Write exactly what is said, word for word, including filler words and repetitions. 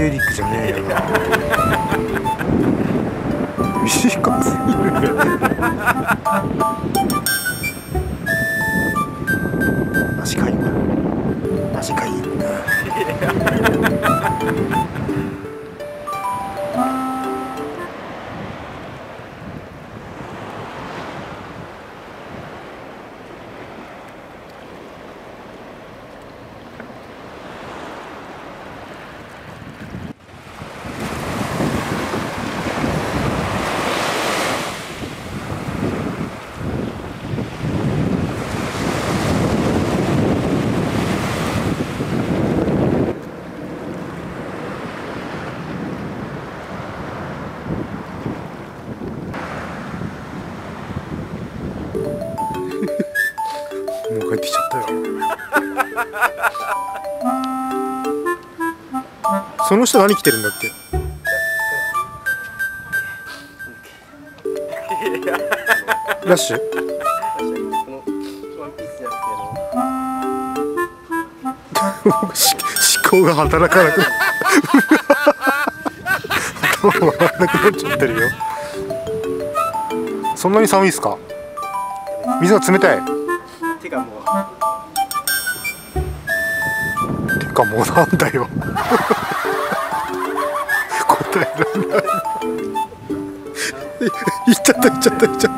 シエリックじゃねえよな。短すぎる。足かいんだ。足かいんだ。もう帰ってきちゃったよ。その人何着てるんだっけ？ラッシュ？思考が働かなくなっ頭回らなくなっちゃってるよ。そんなに寒いですか？水が冷たい。 てかもうてかもうなんだよ。答えられない。いっちゃったいっちゃったいっちゃった。